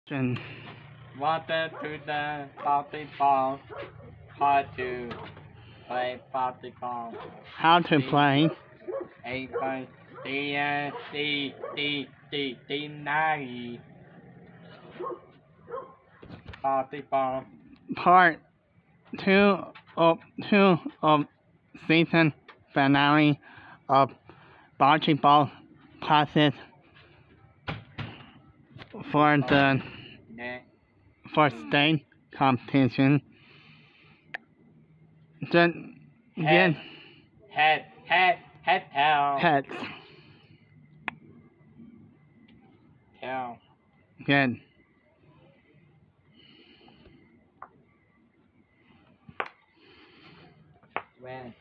Question. Water to the party ball. How to play party ball. How to play. A by the night. Party ball. Part 2 of season finale of basketball classes for the Ne. for state competition. Just get Head. Tail. heads. Tail. Good. When.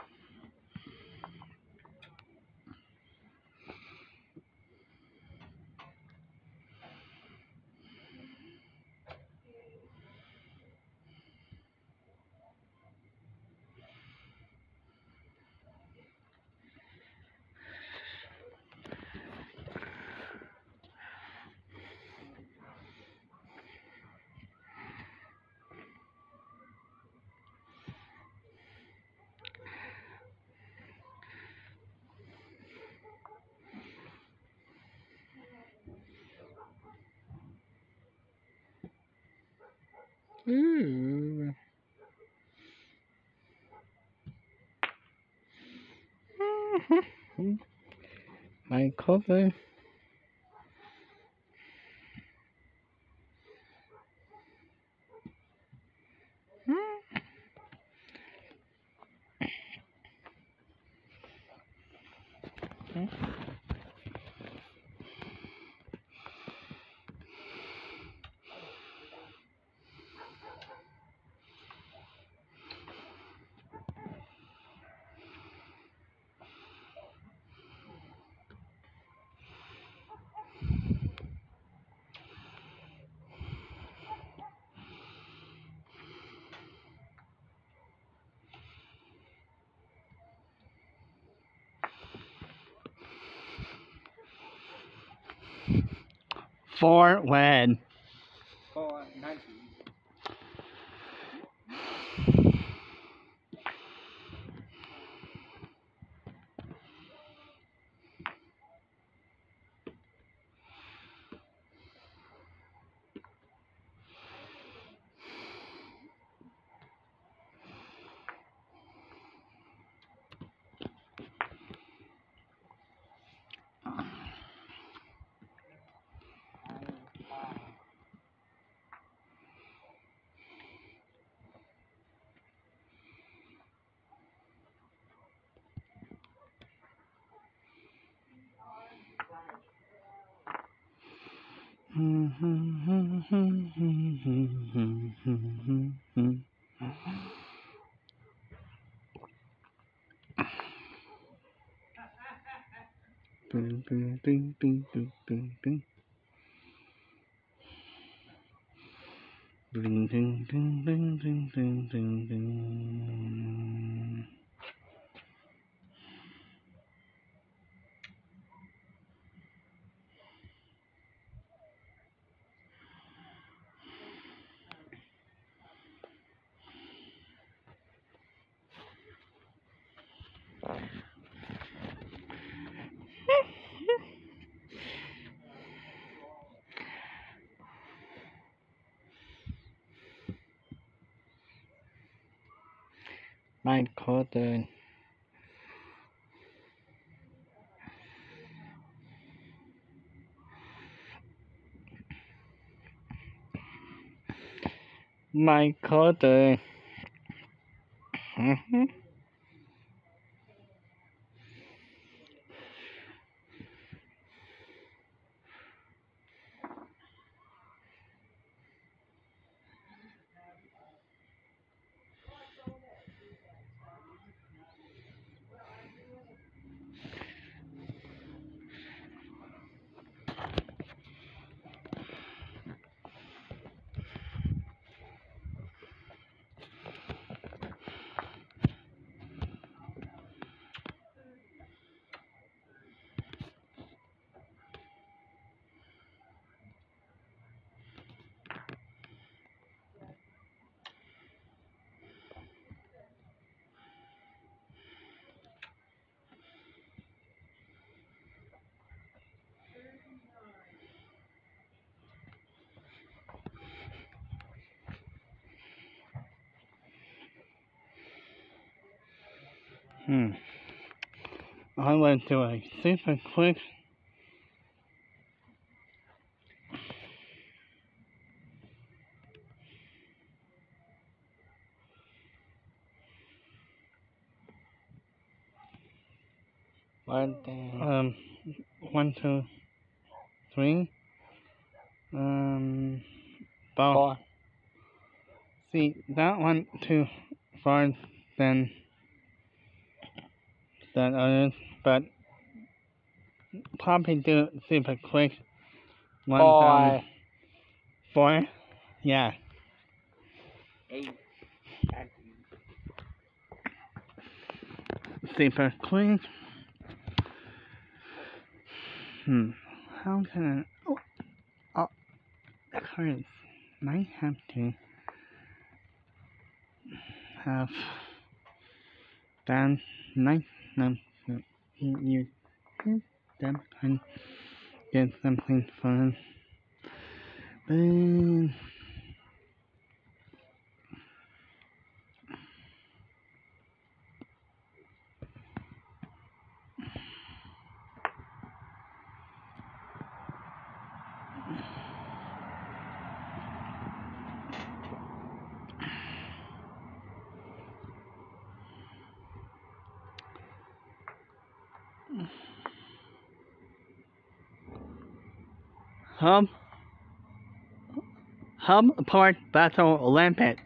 Ooh. My cover. Forward. For 90. Ding, ding, ding, ding, ding, ding, ding. Ding, ding, ding, ding, ding, ding, ding, ding. My quarter. My quarter. I went to a super quick. One, 1, 2, 3. About. 4. See, that went too far than others, but probably do it super quick. 4. 4? Yeah. 8. Super quick. How can I? Oh, the cards might have to have done nice enough so you them can get something fun. But Hub Park Battle Olympics.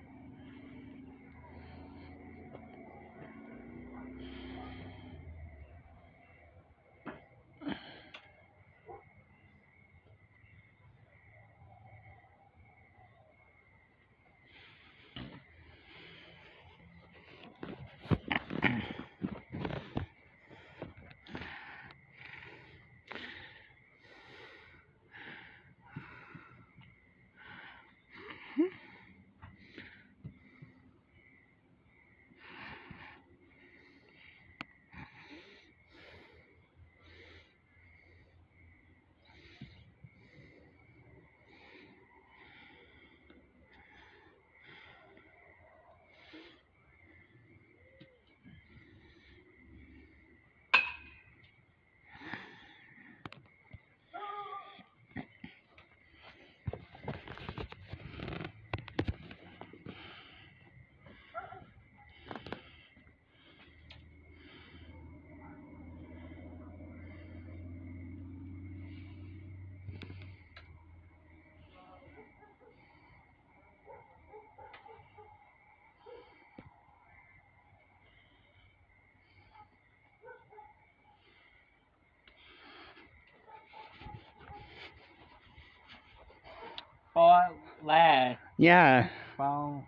Last. Yeah. Phone.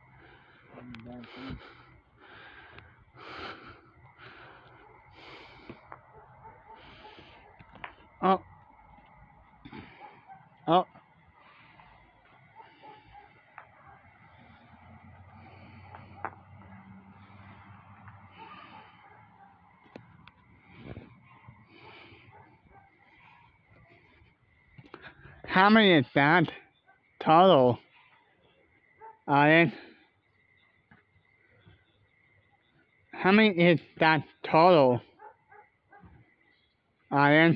Oh. Oh. How many is that total? Ian? How many is that total? Ian?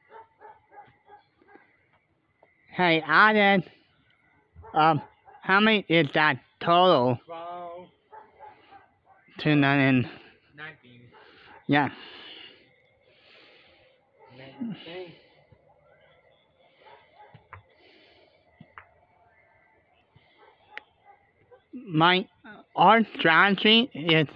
Hey, Ian. How many is that total? 12. 219. 19. Yeah. 19. Our strategy is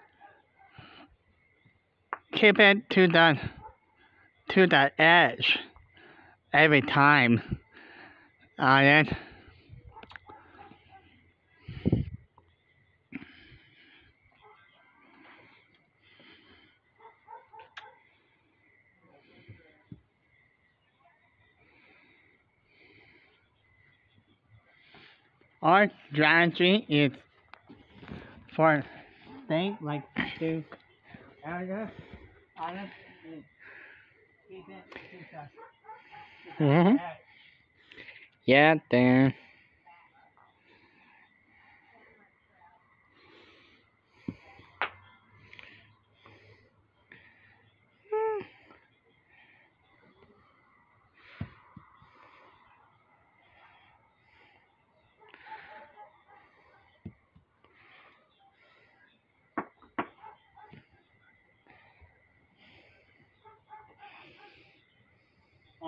keep it to the edge every time. Alright. Our strategy is for things like to Yeah, there.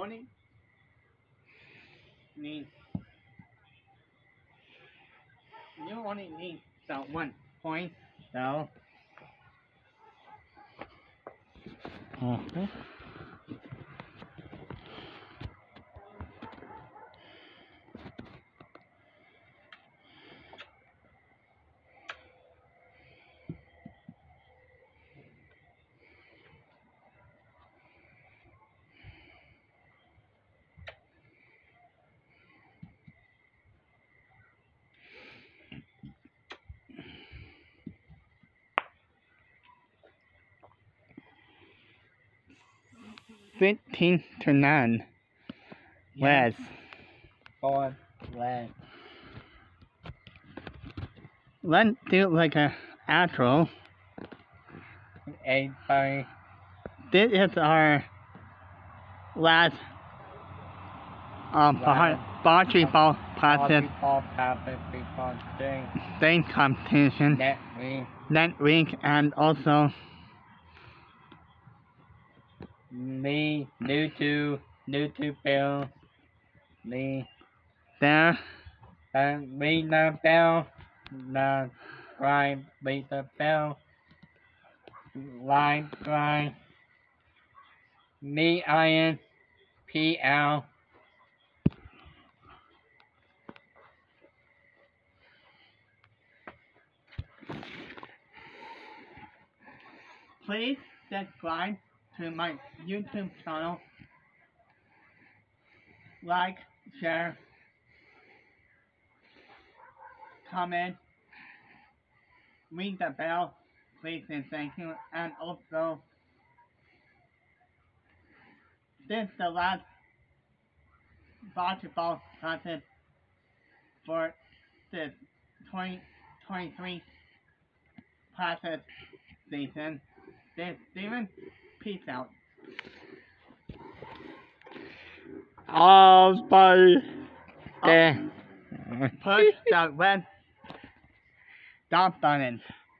only need you only need the 1 point so okay. 15 to 9. West. 4 left. Let's do like a outro. 8 5. This is our last basketball process Volleyball practice before dance competition next week. And also Me new to Bill. Me there and me the bell. The grind beat the bell. Line grind. Me iron PL. please subscribe to my YouTube channel. Like, share, comment, ring the bell, please and thank you. And also, this is the last basketball process for the 2023 process season. This is Steven. Peace out. Bye. Push the red stop button.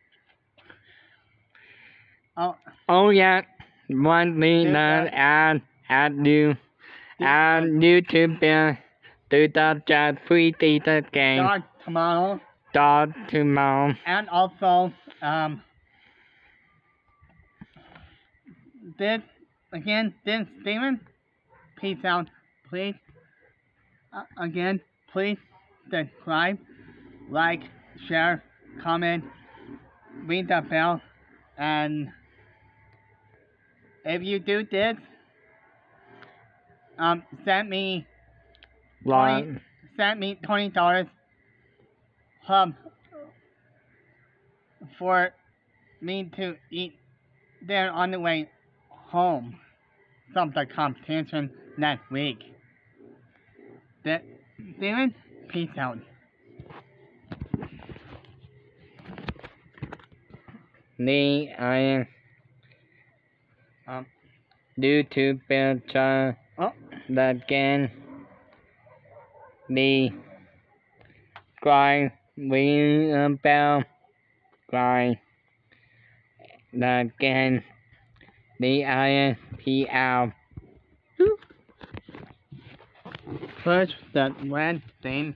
Oh yeah, want me now and add new and YouTube to the chat free data game. Start tomorrow. And also, this Steven. Peace out. Please, again, please subscribe, like, share, comment, ring the bell, and if you do this, send me $20 for me to eat there on the way home from the competition next week. Steven, peace out. Me, I due to picture that can be cry ring bell cry that can be ISPL. Push that red thing.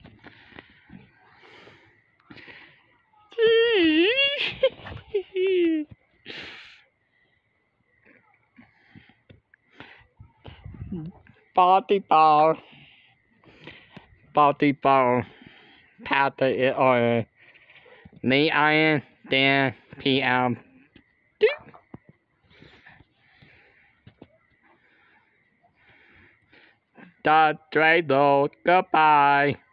Body ball. Powder it oil. The iron, then PM. The dreidel. Goodbye.